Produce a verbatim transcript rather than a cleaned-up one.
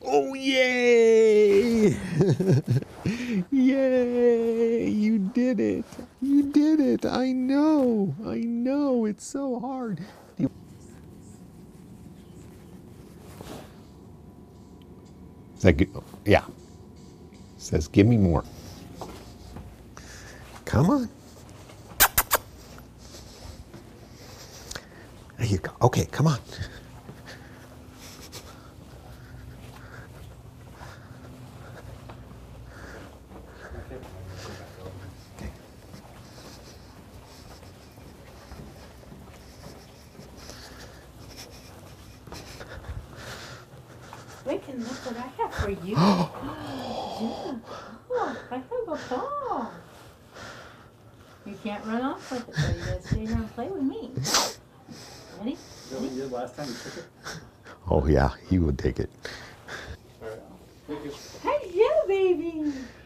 Oh, yay! Yay! You did it! You did it! I know! I know! It's so hard. Do you... Is that good? Yeah. Says, give me more. Come on. There you go. Okay, come on. Wait, and look what I have for you. Yeah. Oh, I have a ball. You can't run off with it, though. You gotta stay here and play with me. Ready? Is that what you did last time you took it? Oh, yeah, he would take it. All right. Thank you. Hey, yeah, baby.